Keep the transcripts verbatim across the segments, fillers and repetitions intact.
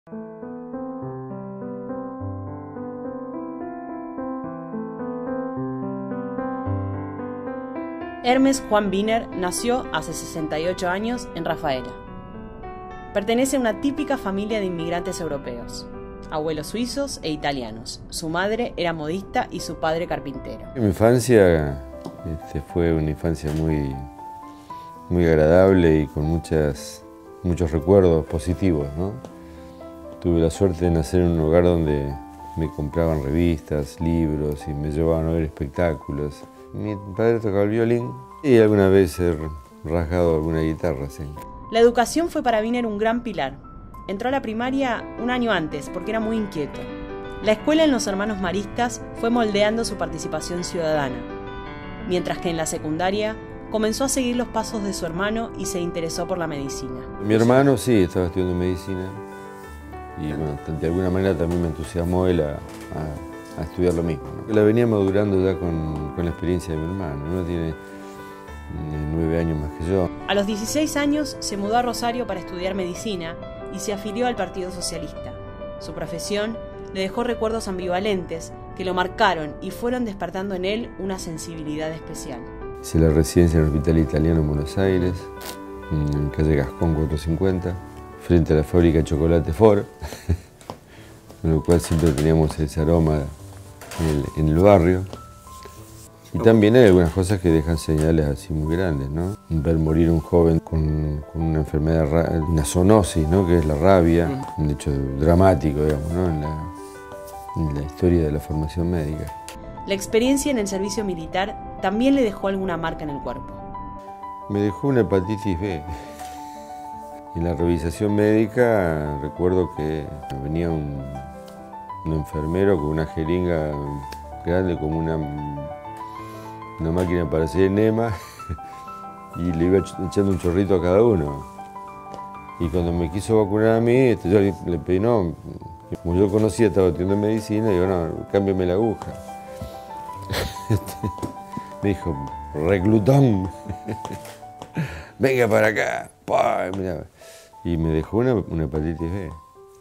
Hermes Juan Wiener nació hace sesenta y ocho años en Rafaela. Pertenece a una típica familia de inmigrantes europeos, abuelos suizos e italianos. Su madre era modista y su padre carpintero. Mi infancia este, fue una infancia muy, muy agradable y con muchas, muchos recuerdos positivos, ¿no? Tuve la suerte de nacer en un hogar donde me compraban revistas, libros y me llevaban a ver espectáculos. Mi padre tocaba el violín y alguna vez he rasgado alguna guitarra, sí. La educación fue para Wiener un gran pilar. Entró a la primaria un año antes porque era muy inquieto. La escuela en los Hermanos Maristas fue moldeando su participación ciudadana, mientras que en la secundaria comenzó a seguir los pasos de su hermano y se interesó por la medicina. Mi hermano sí, estaba estudiando medicina y bueno, de alguna manera también me entusiasmó él a, a, a estudiar lo mismo, ¿no? La venía madurando ya con, con la experiencia de mi hermano, ¿no? Tiene nueve años más que yo. A los dieciséis años se mudó a Rosario para estudiar medicina y se afilió al Partido Socialista. Su profesión le dejó recuerdos ambivalentes que lo marcaron y fueron despertando en él una sensibilidad especial. Hice la residencia en el Hospital Italiano en Buenos Aires, en calle Gascón cuatrocientos cincuenta, frente a la fábrica de chocolate Ford, con lo cual siempre teníamos ese aroma en el, en el barrio. Y también hay algunas cosas que dejan señales así muy grandes, ¿no? Ver morir un joven con, con una enfermedad, una zoonosis, ¿no? Que es la rabia, un hecho dramático, digamos, ¿no? en, la, en la historia de la formación médica. La experiencia en el servicio militar también le dejó alguna marca en el cuerpo. Me dejó una hepatitis B. En la revisación médica recuerdo que venía un, un enfermero con una jeringa grande como una... una máquina para hacer enema y le iba echando un chorrito a cada uno. Y cuando me quiso vacunar a mí, yo le pedí, no, como yo conocía, estaba estudiando medicina, digo, no, cámbiame la aguja. Me dijo, reclutón, venga para acá. Y me dejó una, una hepatitis B.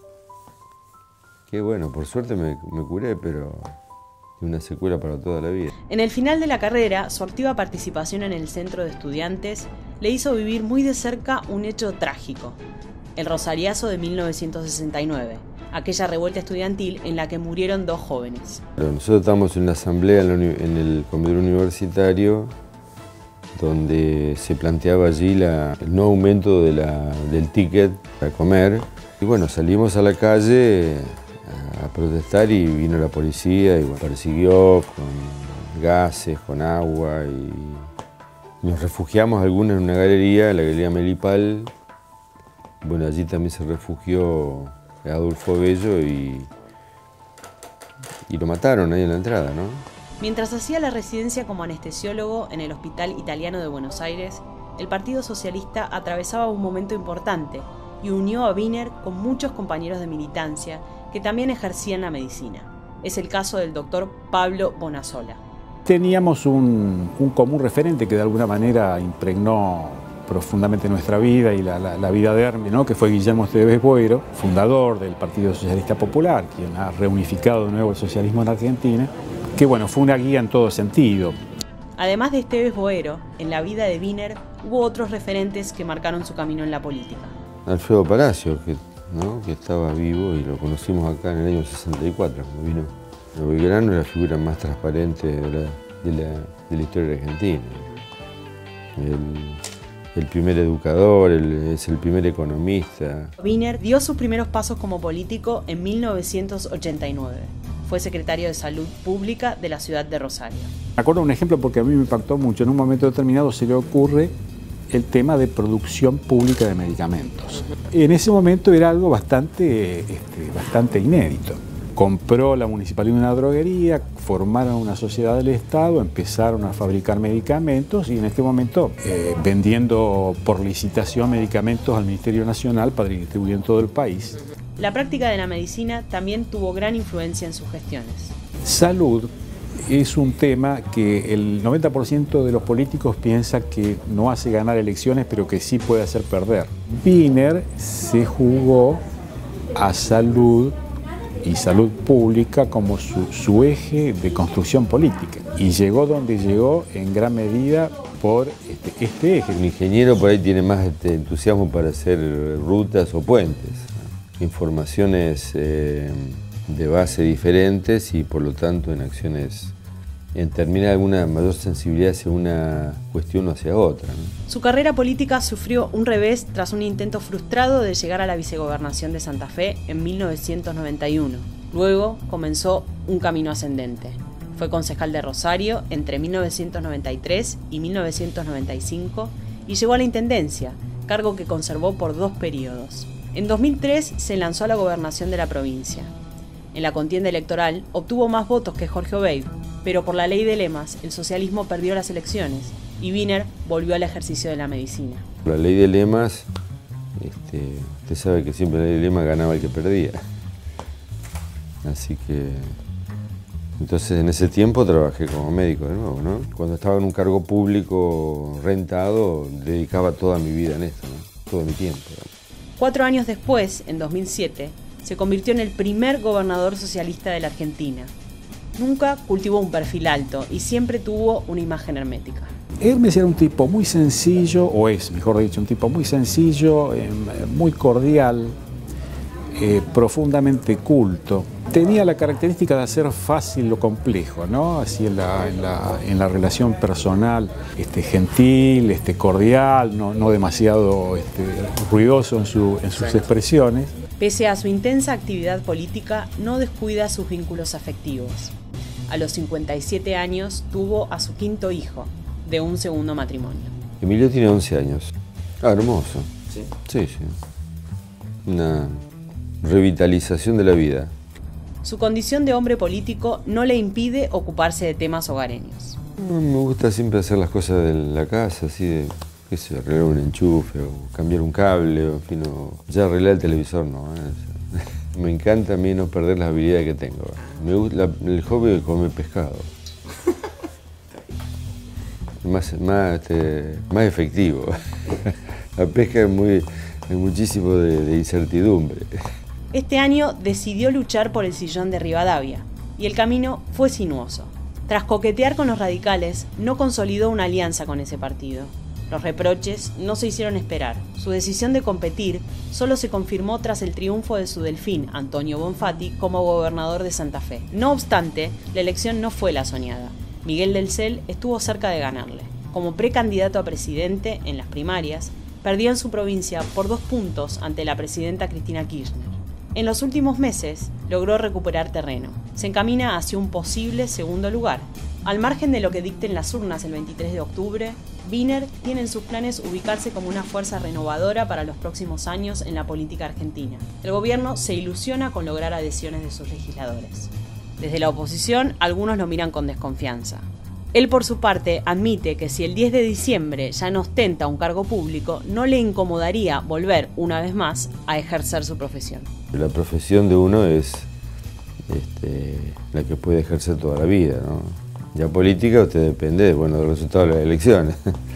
Qué bueno, por suerte me, me curé, pero... una secuela para toda la vida. En el final de la carrera, su activa participación en el centro de estudiantes le hizo vivir muy de cerca un hecho trágico, el Rosariazo de mil novecientos sesenta y nueve, aquella revuelta estudiantil en la que murieron dos jóvenes. Nosotros estábamos en una asamblea en el comedor universitario donde se planteaba allí la, el no aumento de la, del ticket para comer. Y bueno, salimos a la calle a protestar y vino la policía y bueno, persiguió con gases, con agua y nos refugiamos algunos en una galería, la galería Melipal. Bueno, allí también se refugió Adolfo Bello y, y lo mataron ahí en la entrada, ¿no? Mientras hacía la residencia como anestesiólogo en el Hospital Italiano de Buenos Aires, el Partido Socialista atravesaba un momento importante y unió a Wiener con muchos compañeros de militancia que también ejercían la medicina. Es el caso del doctor Pablo Bonasola. Teníamos un, un común referente que de alguna manera impregnó profundamente nuestra vida y la, la, la vida de Hermes, ¿no? Que fue Guillermo Esteves Boero, fundador del Partido Socialista Popular, quien ha reunificado de nuevo el socialismo en Argentina, que bueno, fue una guía en todo sentido. Además de Esteves Boero, en la vida de Wiener hubo otros referentes que marcaron su camino en la política. Alfredo Palacio, que ¿no? que estaba vivo y lo conocimos acá en el año sesenta y cuatro, cuando vino. Belgrano es la figura más transparente de la, de la, de la historia argentina. El, el primer educador, el, es el primer economista. Wiener dio sus primeros pasos como político en mil novecientos ochenta y nueve. Fue secretario de Salud Pública de la ciudad de Rosario. Me acuerdo un ejemplo porque a mí me impactó mucho. En un momento determinado se le ocurre el tema de producción pública de medicamentos. En ese momento era algo bastante, este, bastante inédito. Compró la municipalidad una droguería, formaron una sociedad del Estado, empezaron a fabricar medicamentos y en este momento eh, vendiendo por licitación medicamentos al Ministerio Nacional para distribuir en todo el país. La práctica de la medicina también tuvo gran influencia en sus gestiones. Salud es un tema que el noventa por ciento de los políticos piensa que no hace ganar elecciones, pero que sí puede hacer perder. Wiener se jugó a salud y salud pública como su, su eje de construcción política. Y llegó donde llegó en gran medida por este, este eje. El ingeniero por ahí tiene más este, entusiasmo para hacer rutas o puentes, informaciones eh, de base diferentes y por lo tanto en acciones, en terminar alguna mayor sensibilidad hacia una cuestión o hacia otra, ¿no? Su carrera política sufrió un revés tras un intento frustrado de llegar a la vicegobernación de Santa Fe en mil novecientos noventa y uno. Luego comenzó un camino ascendente. Fue concejal de Rosario entre mil novecientos noventa y tres y mil novecientos noventa y cinco y llegó a la intendencia, cargo que conservó por dos periodos. En dos mil tres se lanzó a la gobernación de la provincia. En la contienda electoral obtuvo más votos que Jorge Obeid, pero por la ley de lemas el socialismo perdió las elecciones y Wiener volvió al ejercicio de la medicina. La ley de lemas, este, usted sabe que siempre la ley de lemas ganaba el que perdía. Así que, entonces en ese tiempo trabajé como médico de nuevo, ¿no? Cuando estaba en un cargo público rentado, dedicaba toda mi vida en esto, ¿no? Todo mi tiempo, ¿no? Cuatro años después, en dos mil siete, se convirtió en el primer gobernador socialista de la Argentina. Nunca cultivó un perfil alto y siempre tuvo una imagen hermética. Hermes era un tipo muy sencillo, o es, mejor dicho, un tipo muy sencillo, eh, muy cordial, eh, profundamente culto. Tenía la característica de hacer fácil lo complejo, ¿no? Así en la, en la, en la relación personal, este, gentil, este, cordial, no, no demasiado este, ruidoso en, su, en sus expresiones. Pese a su intensa actividad política, no descuida sus vínculos afectivos. A los cincuenta y siete años tuvo a su quinto hijo, de un segundo matrimonio. Emilio tiene once años. Ah, hermoso. Sí. Sí, sí. Una revitalización de la vida. Su condición de hombre político no le impide ocuparse de temas hogareños. Me gusta siempre hacer las cosas de la casa, así de, qué sé, arreglar un enchufe o cambiar un cable, o en fin, o ya arreglar el televisor, no. ¿eh? Me encanta a mí no perder las habilidades que tengo. Me gusta la, el hobby de comer pescado. Más, más, este, más efectivo. La pesca es muy, hay muchísimo de, de incertidumbre. Este año decidió luchar por el sillón de Rivadavia, y el camino fue sinuoso. Tras coquetear con los radicales, no consolidó una alianza con ese partido. Los reproches no se hicieron esperar. Su decisión de competir solo se confirmó tras el triunfo de su delfín, Antonio Bonfatti, como gobernador de Santa Fe. No obstante, la elección no fue la soñada. Miguel del Cel estuvo cerca de ganarle. Como precandidato a presidente en las primarias, perdió en su provincia por dos puntos ante la presidenta Cristina Kirchner. En los últimos meses logró recuperar terreno. Se encamina hacia un posible segundo lugar. Al margen de lo que dicten las urnas el veintitrés de octubre, Wiener tiene en sus planes ubicarse como una fuerza renovadora para los próximos años en la política argentina. El gobierno se ilusiona con lograr adhesiones de sus legisladores. Desde la oposición, algunos lo miran con desconfianza. Él, por su parte, admite que si el diez de diciembre ya no ostenta un cargo público, no le incomodaría volver, una vez más, a ejercer su profesión. La profesión de uno es este, la que puede ejercer toda la vida, ¿no? Ya política usted depende, bueno, del resultado de las elecciones.